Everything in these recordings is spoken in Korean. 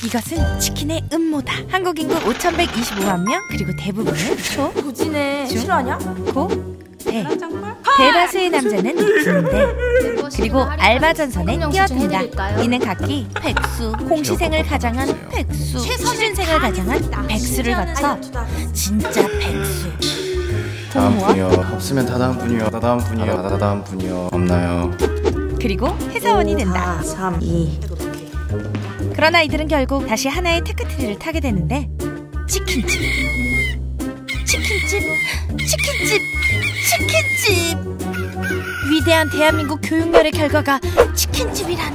이것은 치킨의 음모다. 한국 인구 5,125만 명, 그리고 대부분은 초, 고지네. 중, 실화냐? 고, 대. 대다수의 남자는 군대, 그리고 알바 전선에 뛰어든다. 이는 각기 백수, 공시생을 가장한 백수, 취준생을 가장한 백수를 거쳐 진짜 백수. 다음 분이요. 없으면 다다음 분이요. 다다음 분이요. 다다음 분이요. 없나요? 그리고 회사원이 된다. 3, 2. 그러나 이들은 결국 다시 하나의 테크트리를 타게 되는데, 치킨집, 치킨집, 치킨집, 치킨집. 위대한 대한민국 교육열의 결과가 치킨집이라니.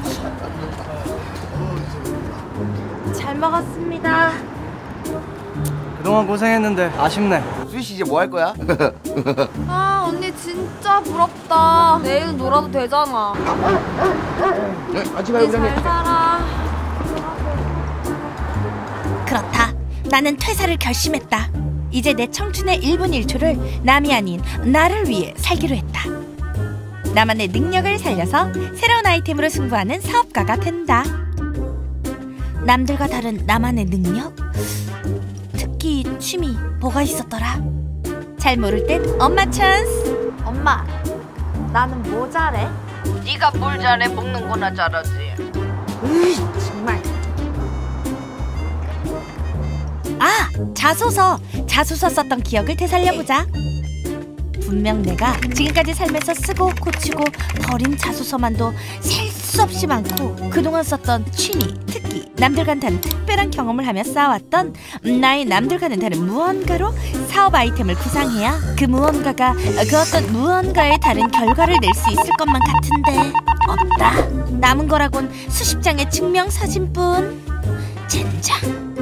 잘 먹었습니다. 그동안 고생했는데 아쉽네. 수희씨 이제 뭐 할 거야? 아, 언니 진짜 부럽다. 내일은 놀아도 되잖아. 같이 가요, 언니 잘 살아. 그렇다. 나는 퇴사를 결심했다. 이제 내 청춘의 1분 1초를 남이 아닌 나를 위해 살기로 했다. 나만의 능력을 살려서 새로운 아이템으로 승부하는 사업가가 된다. 남들과 다른 나만의 능력? 특기, 취미 뭐가 있었더라? 잘 모를 땐 엄마 찬스. 엄마, 나는 뭐 잘해? 네가 뭘 잘해? 먹는 거나 잘하지. 정말. 아! 자소서 썼던 기억을 되살려보자. 분명 내가 지금까지 살면서 쓰고 고치고 버린 자소서만도 셀 수 없이 많고, 그동안 썼던 취미, 특기, 남들과는 다른 특별한 경험을 하며 쌓아왔던 나의 남들과는 다른 무언가로 사업 아이템을 구상해야 그 무언가가 그 어떤 무언가의 다른 결과를 낼 수 있을 것만 같은데 없다. 남은 거라곤 수십 장의 증명사진뿐. 젠장.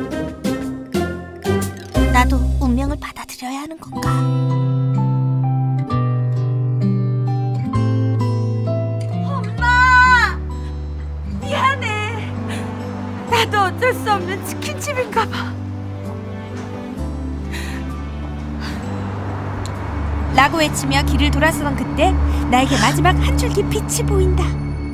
나도 운명을 받아들여야 하는 건가? 엄마! 미안해. 나도 어쩔 수 없는 치킨집인가 봐. 라고 외치며 길을 돌아서던 그때 나에게 마지막 한 줄기 빛이 보인다.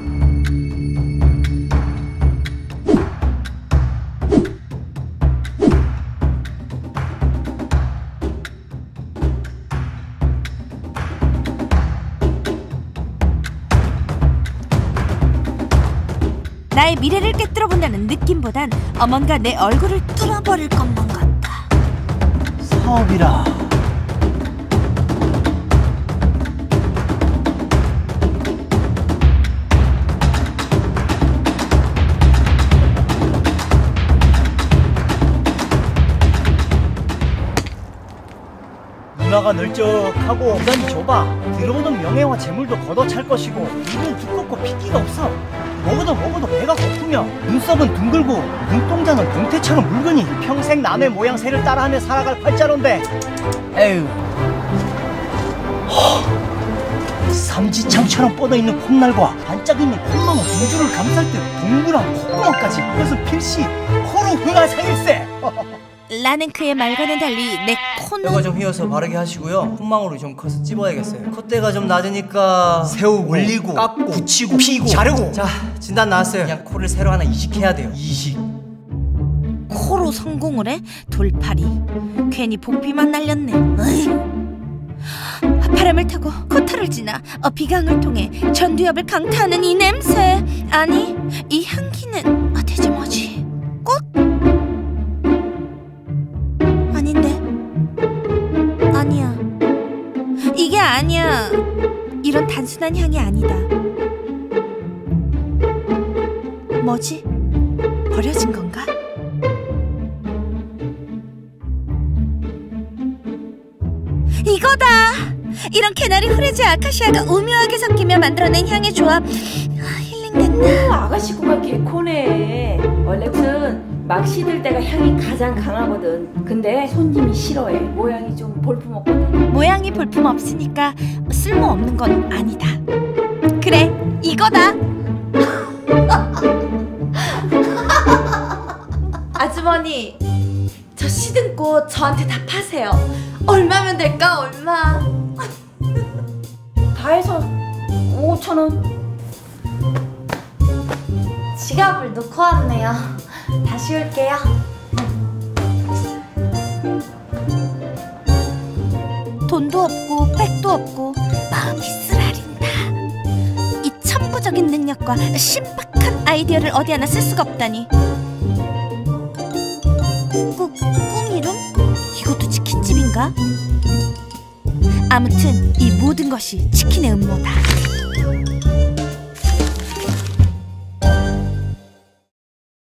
나의 미래를 꿰뚫어 본다는 느낌보단 뭔가 내 얼굴을 뚫어버릴 것만 같다. 사업이라. 문화가 널쩍하고 공간이 좁아. 들어오는 명예와 재물도 걷어찰 것이고, 입은 두껍고 핏기가 없어. 먹어도 배가 고프며, 눈썹은 둥글고 눈동자는 동태처럼 묽으니 평생 남의 모양새를 따라하며 살아갈 팔자론데, 에휴. 삼지창처럼 뻗어있는 콧날과 반짝이는 콧망울 두 줄을 감쌀 듯 동그란 콧구멍까지, 그것은 필시 코로 흥하상일세. 라는 그의 말과는 달리 내 코는 뼈가 좀 휘어서 바르게 하시고요. 콧망울이 좀 커서 찝어야겠어요. 콧대가 좀 낮으니까 세우고 올리고 깎고 붙이고 피고 자르고. 자, 진단 나왔어요. 그냥 코를 새로 하나 이식해야 돼요. 이식. 코로 성공을 해? 돌팔이. 괜히 복비만 날렸네. 으이. 바람을 타고 코털을 지나 비강을 통해 전두엽을 강타하는 이 냄새. 아니, 이 향기는 대체 뭐지? 꽃? 아닌데. 아니야. 이게 아니야. 이런 단순한 향이 아니다. 뭐지? 버려진 건가? 이거다! 이런 개나리 후레지 아카시아가 오묘하게 섞이며 만들어낸 향의 조합. 힐링된다. 아가씨 코가 개코네. 원래 무슨 막 씻을 때가 향이 가장 강하거든. 근데 손님이 싫어해. 모양이 좀 볼품없거든. 모양이 볼품없으니까 쓸모없는 건 아니다. 그래, 이거다. 아주머니, 저 시든 꽃 저한테 다 파세요. 얼마면 될까? 얼마? 다 해서 5,000원. 지갑을 놓고 왔네요. 다 다시 올게요. 돈도 없고 백도 없고 마음이 쓰라린다. 이 천부적인 능력과 신박한 아이디어를 어디 하나 쓸 수가 없다니. 꿈 이름? 이것도 치킨집인가? 아무튼 이 모든 것이 치킨의 음모다.